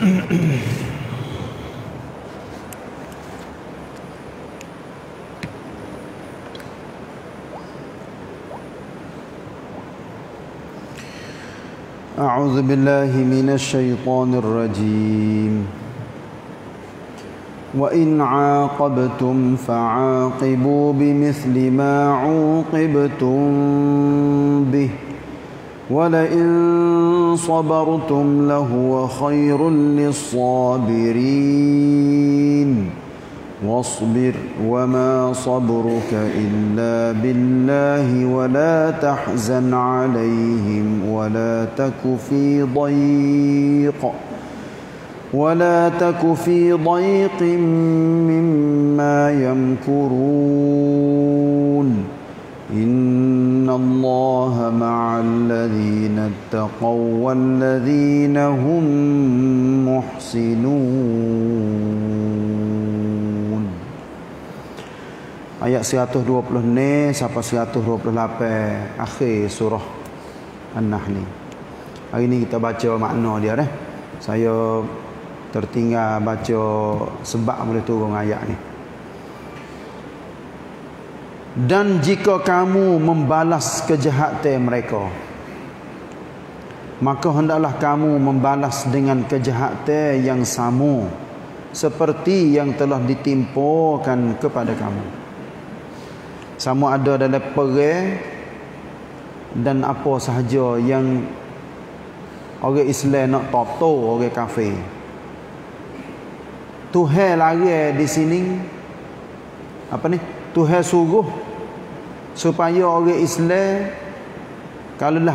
أعوذ بالله من الشيطان الرجيم وإن عاقبتم فعاقبوا بمثل ما عوقبتم به ولئن صبرتم لهو خير للصابرين واصبر وما صبرك إلا بالله ولا تحزن عليهم ولا تك في ضيق مما يمكرون إن الله مع الذين اتقوا والذين هم محسنون. Ayat 120 ni sampai 128 akhir surah An-Nahl ni. Hari ni kita baca makna dia dah. Saya tertinggal baca sebab boleh turun ayat ni. Dan jika kamu membalas kejahatan mereka, maka hendaklah kamu membalas dengan kejahatan yang sama seperti yang telah ditimpakan kepada kamu. Sama ada dalam perang dan apa sahaja yang orang Islam nak toto orang kafir. Tuhan lari di sini apa ni? Tuhan suruh supaya orang Islam kalau lah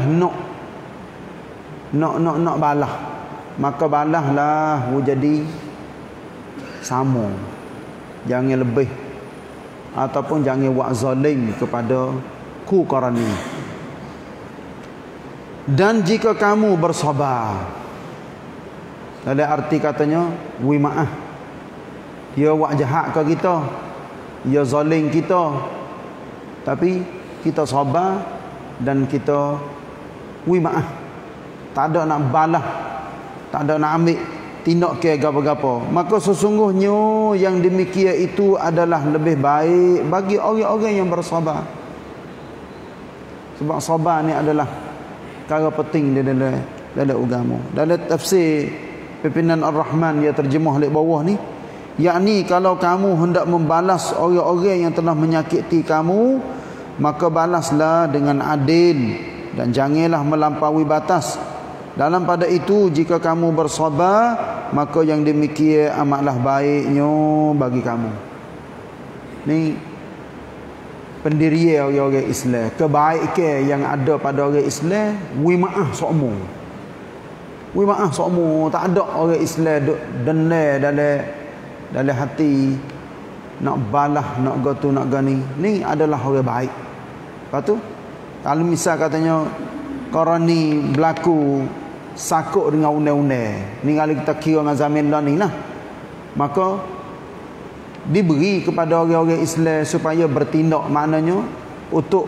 nak balah, maka balahlah jadi sama. Jangan lebih ataupun jangan buat zalim kepada ku qarani. Dan jika kamu bersabar, dalam arti katanya wi maaf, dia buat jahat ke kita, dia zalim kita, tapi kita sabar dan kita wi maaf, tak ada nak balas, tak ada nak ambil tindak ke apa-apa, maka sesungguhnya yang demikian itu adalah lebih baik bagi orang-orang yang bersabar. Sebab sabar ni adalah perkara penting dalam agama. Dalam tafsir pimpinan Ar-Rahman dia terjemah di bawah ni, yakni kalau kamu hendak membalas orang-orang yang telah menyakiti kamu, maka balaslah dengan adil dan janganlah melampaui batas. Dalam pada itu jika kamu bersabar, maka yang demikian amatlah baiknya bagi kamu. Ni pendirian orang Islam, kebaikan yang ada pada orang Islam, wi maaf sokmo. Wi maaf sokmo, tak ada orang Islam duk dendam dalam hati nak balah, nak gotu, nak gani. Ni adalah orang baik. Lepas tu kalau misal katanya qarani berlaku sakut dengan undang-undang ni, kalau kita kira dengan zaman dah ni lah, maka diberi kepada orang-orang Islam supaya bertindak, maknanya untuk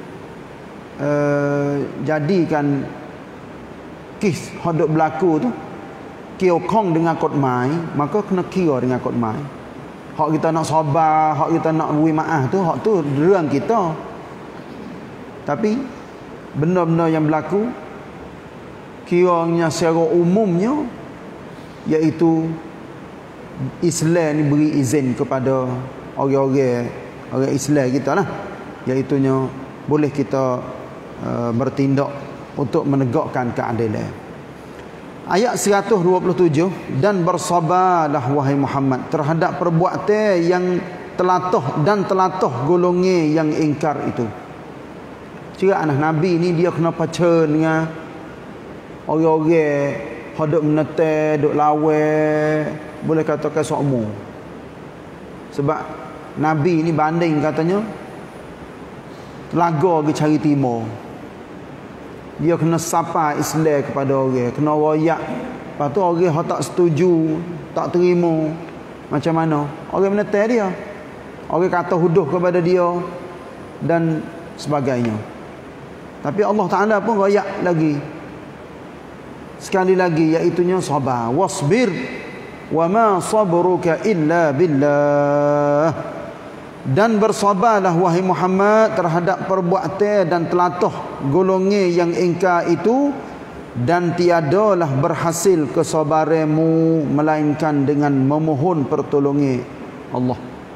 jadikan kes hadap berlaku tu kiokong dengan kodmai, maka kena kira dengan kodmai. Hak kita nak sabar, hak kita nak beri maaf tu, hak tu derang kita. Tapi benda-benda yang berlaku kiranya secara umumnya, iaitu Islam ni beri izin kepada orang-orang Islam kita lah, iaitunya boleh kita bertindak untuk menegakkan keadilan. Ayat 127, dan bersabarlah wahai Muhammad terhadap perbuatan yang telatah golongan yang ingkar itu. Kira anak Nabi ni dia kena pacar dengan orang-orang hadap menetai, duk lawa, boleh katakan sokmo. Sebab Nabi ni banding katanya telaga pergi cari timur. Dia kena sapa Islam kepada orang, kena royak. Lepas tu orang yang tak setuju, tak terima, macam mana? Orang menetai dia, orang kata huduh kepada dia dan sebagainya. Tapi Allah Ta'ala pun royak lagi. sekali lagi, iaitunya sabar. Wasbir wa ma sabruka illa billah. Dan bersabarlah wahai Muhammad terhadap perbuatan dan telatah golongan yang engkau itu, dan tiadalah berhasil kesabaranmu melainkan dengan memohon pertolongan Allah.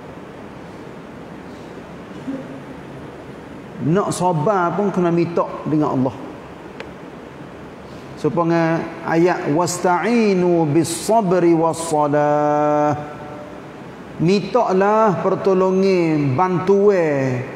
Nak sabar pun kena minta dengan Allah. Supaya ayat wasta'inu bis-sabri was-salah. Mintalah pertolongan, bantuan,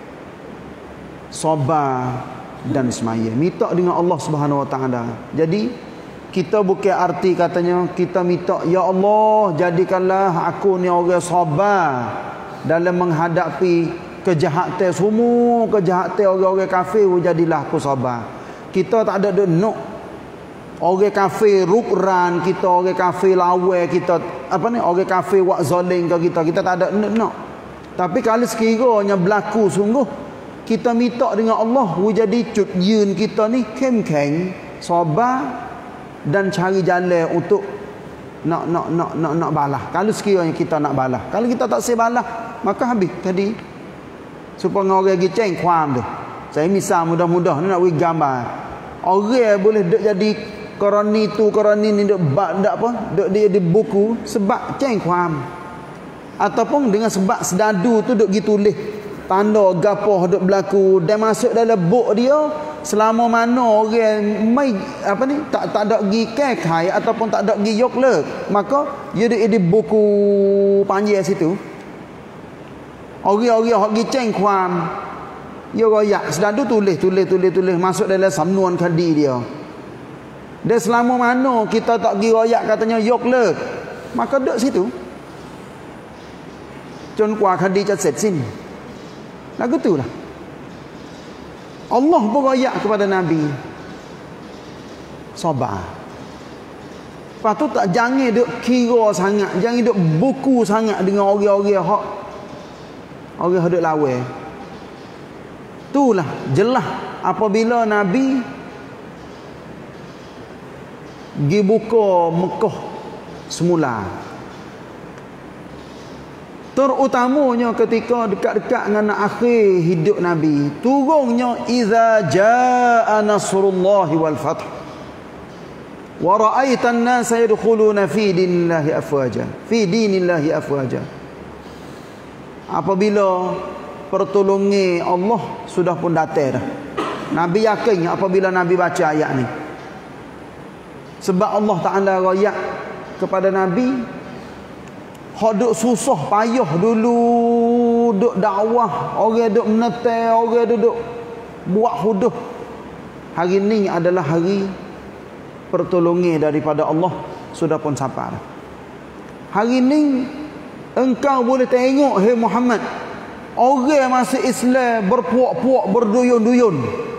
sabar dan semaya. Minta dengan Allah Subhanahu Wa Taala. Jadi kita bukan arti katanya kita minta, ya Allah jadikanlah aku ni orang sabar dalam menghadapi kejahatan semua, kejahatan orang-orang kafir, jadilah aku sabar. Kita tak ada nak orang kafir rukran kita, orang kafir lawan kita, apa ni, orang kafir buat zalim ke kita tak ada nak. Tapi kalau sekiranya berlaku sungguh, kita minta dengan Allah jadi cut yun kita ni keng-keng, sabar dan cari jalan untuk nak balas. Kalau sekiranya kita nak balas, kalau kita tak sebalas, maka habis tadi. Supaya orang lagi ceng kuam tu. Saya misal mudah-mudah nak bagi gambar. Orang boleh duk jadi koroni tu, koroni ni duk dia di buku sebab ceng kuam. Ataupun dengan sebab sedadu tu duk gi tulis tanda gapoh duk berlaku dan masuk dalam buk dia selama mana orang mai apa ni tak ada gi kekai ataupun tak ada gi yoklek, maka dia di buku panjang situ. Orang-orang hak gi ceng kuam, dia royak sedadu tulis masuk dalam samnuan kadi dia. Dan selama mana kita tak gi royak katanya yoklek, maka duk situ. Jun kwa kadiจะเสร็จสิ้น. Lagu itulah. Allah pun royak kepada Nabi. Sabar. Lepas tu tak jangan duk kira sangat, jangan duk buku sangat dengan orang-orang hak orang duk lawan. Itulah jelas apabila Nabi pergi buka Mekah semula. Terutamanya ketika dekat-dekat dengan akhir hidup Nabi, turunnya iza jaa nasrullahi wal fath wa ra'aitan nasa yadkhuluna fi dinillahi afwaja. Apabila pertolongan Allah sudah pun datang dah. Nabi yakin apabila Nabi baca ayat ni. Sebab Allah Ta'ala royak kepada Nabi, hak duk susah payah dulu, duk dakwah, orang duk menetai, orang duk buat huduh. Hari ni adalah hari pertolongan daripada Allah sudah pun sampai. Hari ni engkau boleh tengok, hei Muhammad, orang masuk Islam berpuak-puak, berduyun-duyun.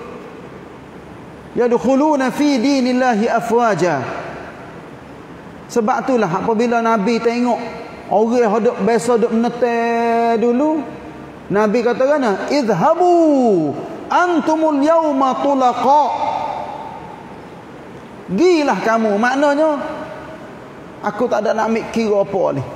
Yadkhuluna fi dinillahi afwaja. Sebab itulah apabila Nabi tengok orang hadap biasa duk menetai dulu, Nabi kata kana, idhabu antumul yauma tulaqa. Gilah kamu, maknanya aku tak ada nak mikir apa ni.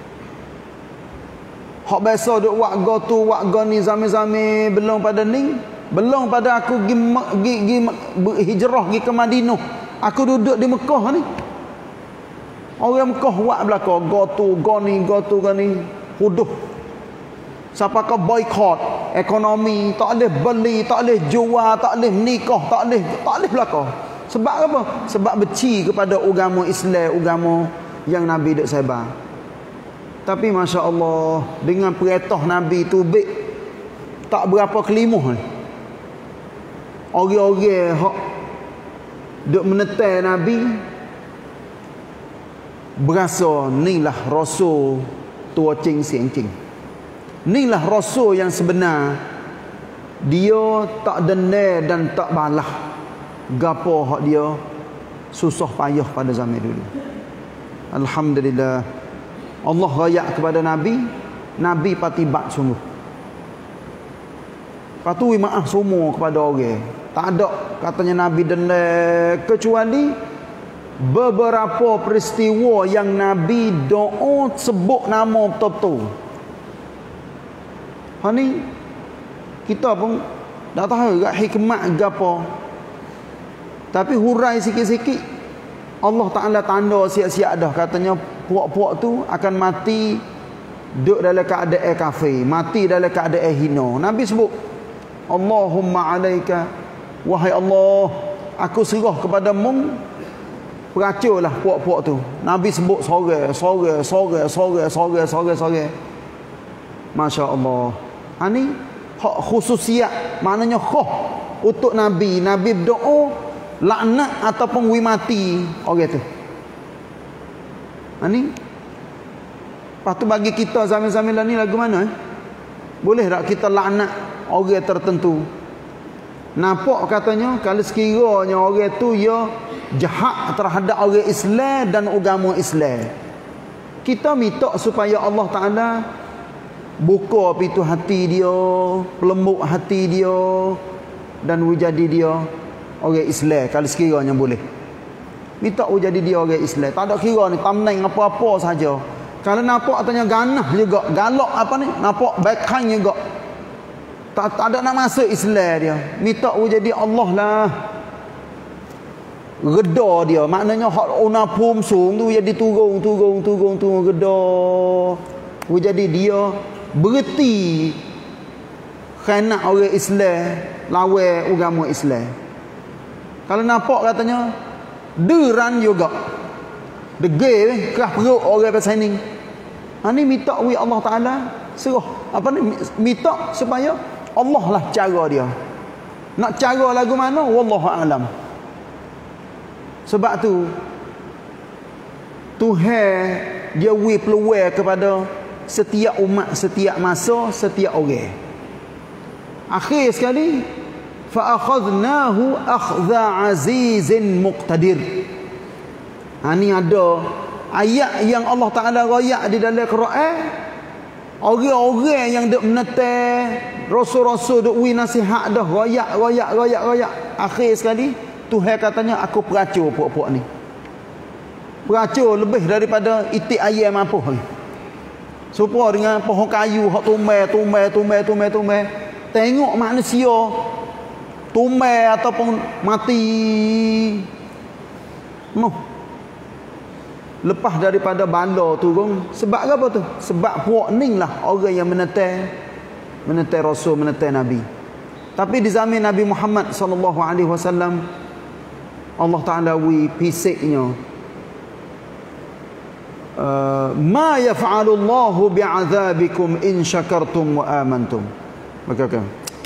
Hak biasa duk warga tu, warga ni zame-zame belum pada ni, belum pada aku gi hijrah gi ke Madinah. Aku duduk di Mekah ni. Orang Mekah buat belaka, go tu, go ni, huduh. Siapa ke boykot ekonomi, tak boleh beli, tak boleh jual, tak boleh nikah, tak boleh belaka. Sebab apa? Sebab benci kepada agama Islam, agama yang Nabi duk sebar. Tapi Masya Allah, dengan perintah Nabi tu tak berapa kelimuh. Orang-orang hak duk menetai Nabi berasa inilah rasul tua cing siang cing. Inilah rasul yang sebenar. Dia tak dendam dan tak balah gapo hak dia susah payah pada zaman dulu. Alhamdulillah. Allah rayak kepada Nabi, Nabi patibat sungguh. Patui maaf semua kepada orang. Tak ada katanya Nabi dendam, kecuali beberapa peristiwa yang Nabi doa sebut nama betul-betul. Ni kita pun tak tahu gak hikmat gapo. Tapi hurai sikit-sikit Allah Taala tanda siap-siap dah, katanya puak-puak tu akan mati duduk dalam keadaan kafir, mati dalam keadaan hina. Nabi sebut, Allahumma alaika, wahai Allah, aku serah kepada Mung, peracurlah puak-puak tu. Nabi sebut sore. Masya Allah. Ini hak khususiat, maknanya khah untuk Nabi. Nabi berdoa laknat ataupun wi mati orang tu. Ini lepas tu bagi kita zaman-zaman ni lagu mana? Boleh tak kita laknat orang tertentu? Nampak katanya kalau sekiranya orang tu ya jahat terhadap orang Islam dan agama Islam, kita minta supaya Allah Ta'ala buka pintu hati dia, pelembut hati dia, dan jadi dia orang Islam kalau sekiranya boleh. Minta jadi dia orang Islam. Tak ada kira ni tamneng apa-apa saja. Kalau nampak katanya ganah juga, galak apa ni, nampak backhand juga, tak ada nak masuk Islam dia. Minta jadi Allah lah, reda dia. Maknanya hak una pumsung tu jadi turun reda. Jadi dia berhenti khianat orang Islam, lawan agama Islam. Kalau nampak katanya deran juga, degil kerah perut orang pasal ni. Ni minta wi Allah Taala serah apa ni, minta supaya Allah lah cara dia. Nak cara lagu mana wallahu alam. Sebab tu Tuhan dia wi peluang kepada setiap umat, setiap masa, setiap orang. Akhir sekali fa akhadnahu akhdha azizin muqtadir. Ni ada ayat yang Allah Ta'ala rayak di dalam Quran. Orang-orang yang duk menetai rasul-rasul duk wi nasihat dah rayak. Akhir sekali Tuhan katanya aku peracur puak-puak ni. Peracur lebih daripada itik ayam mampu. Supaya dengan pohon kayu hak tumai. Tengok manusia tumai ataupun mati. Lepas daripada bala turun. Sebab apa tu? Sebab puak ni lah orang yang menetai Rasul, menetai Nabi. Tapi di zaman Nabi Muhammad SAW, Allah Ta'ala wi pisiknya, ma yaf'alu Allahu bi'adzabikum in syakartum wa amantum. Maka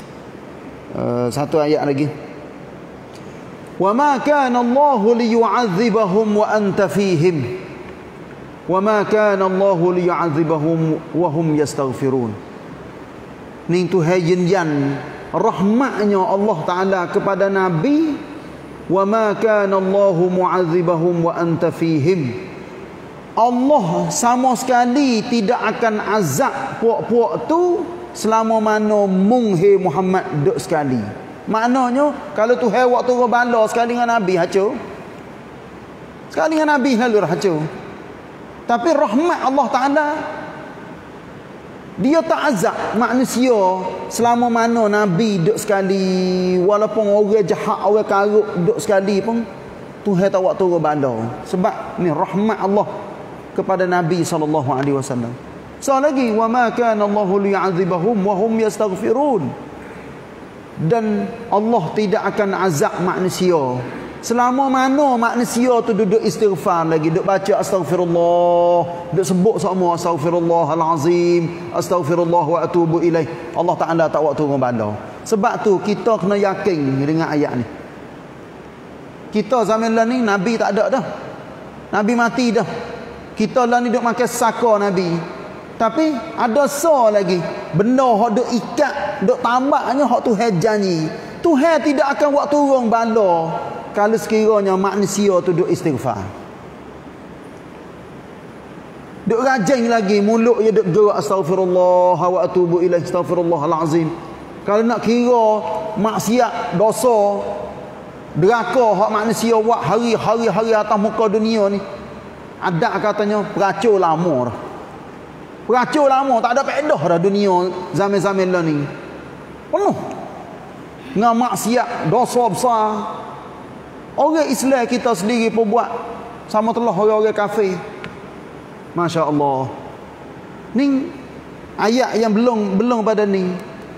satu ayat lagi. Wa ma kana Allahu liyu'adzibahum wa anta fihim. Wa ma kana Allahu liyu'adzibahum wa hum yastaghfirun. Ni Tuhan jinjan rahmatnya Allah Ta'ala kepada Nabi. Wa ma kana Allahu mu'adzibahum wa anta fihim. Allah sama sekali tidak akan azab puak-puak tu selama mana munghi Muhammad duduk sekali. Maknanya kalau Tuhan waktu bala sekali dengan Nabi hancur, sekali dengan Nabi lalu hancur. Tapi rahmat Allah Ta'ala, dia tak azab manusia selama mana Nabi duduk sekali. Walaupun orang jahat, orang karuk duduk sekali pun Tuhan tak waktu bala. Sebab ni rahmat Allah kepada Nabi SAW. So lagi, wa ma kana Allahu liya'adzibahum wa hum yastaghfirun. Dan Allah tidak akan azab manusia selama mana manusia tu duduk istighfar lagi, duduk baca astaghfirullah, duduk sebut sama astaghfirullahalazim, astaghfirullah wa atubu ilaih. Allah Ta'ala tak waktu ngebala. Sebab tu kita kena yakin dengan ayat ni. Kita zaman lah ni Nabi tak ada dah, Nabi mati dah. Kita lah ni duduk makan saka Nabi. Tapi ada so lagi benda hak duk ikat, duk tambaknya hak Tuhan janji. Tuhan tidak akan buat turun bala kalau sekiranya manusia tu duk istighfar. Duk rajin lagi mulut dia duk gerak astaghfirullah wa atubu ilaih, astaghfirullahalazim. Kalau nak kira maksiat, dosa, Deraka hak manusia buat hari-hari atas muka dunia ni. Ada katanya peracur lama dah. Peracur lama tak ada faedah dah dunia zaman-zaman lah ni. Penuh dengan maksiat, dosa besar. Orang Islam kita sendiri pun buat sama telah orang-orang kafir. Masya Allah. Ni ayat yang belum pada ni.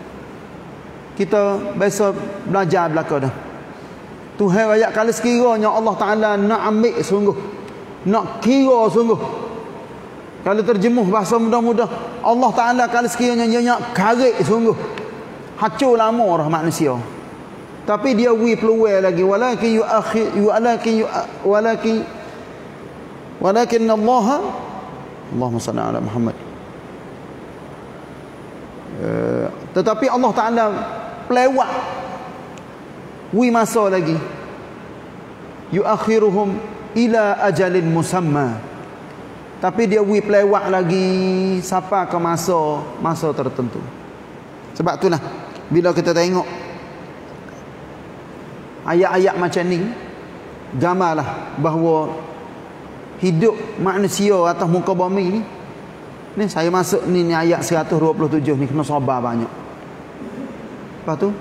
Kita biasa belajar belaka dah. Tuhan ayat kalau sekiranya Allah Ta'ala nak ambil sungguh, nak kira sungguh, kalau terjemuh bahasa mudah-mudah, Allah Ta'ala kalau sekiranya dia nak karik sungguh, hacur lama dah manusia. Tapi dia beri peluang lagi, walakin Allahumma salli ala Muhammad. Tetapi Allah Ta'ala pelewat wi masa lagi, yuakhiruhum ila ajalin musamma, tapi dia wi pelewat lagi sampai ke masa tertentu. Sebab itulah bila kita tengok ayat-ayat macam ni, gambarlah bahawa hidup manusia atas muka bumi ni saya masuk ni ayat 127 ni kena sabar banyak. Lepas tu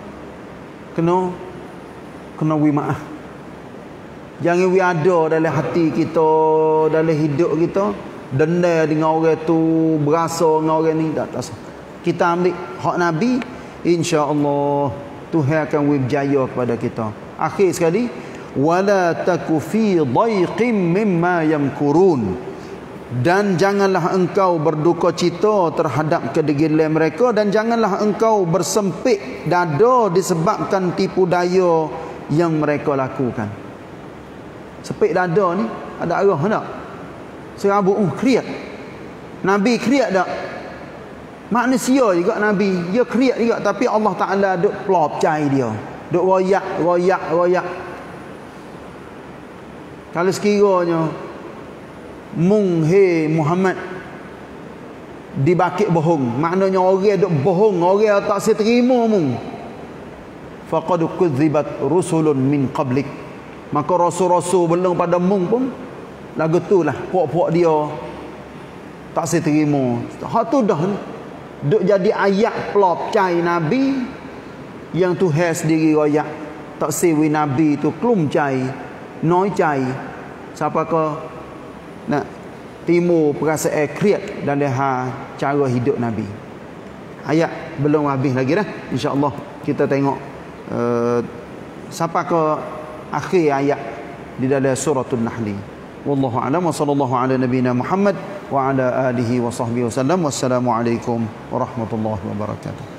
kena wi maaf. Jangan wi ada dalam hati kita, dalam hidup kita dendam dengan orang tu, berasa dengan orang ni, tak sah. Kita ambil hak Nabi, insya-Allah Tuhan akan wi berjaya kepada kita. Akhir sekali, wala taku fi dhaiqim mimma yamkurun, dan janganlah engkau berduka cita terhadap kedegilan mereka, dan janganlah engkau bersempit dada disebabkan tipu daya yang mereka lakukan. Sempit dada ni ada arah tak? Serabut kriat. Nabi kriat tak? Manusia juga Nabi, dia kriat juga, tapi Allah Ta'ala duk pelop cai dia, duk royak. Kalau sekiranya he Muhammad dibakit bohong, maknanya orang duk bohong, orang tak seterima mung, faqad kudzibat rusulun min qablik, maka rasul-rasul belum pada mung pun lagu tulah puak-puak dia tak seterima. Hak tu dah duk jadi ayat pelop cai Nabi yang Tuhan sendiri royak, tak sewi Nabi tu klum cai, noi cai, siapa ke nak timbul perasaan kriat dalam cara hidup Nabi. Ayat belum habis lagi dah. InsyaAllah kita tengok sampai ke akhir ayat di dalam suratul Nahl. Wallahu a'lam wa sallallahu ala nabiyyina Muhammad wa ala alihi wa sahbihi wasallam. Wassalamualaikum warahmatullahi wabarakatuh.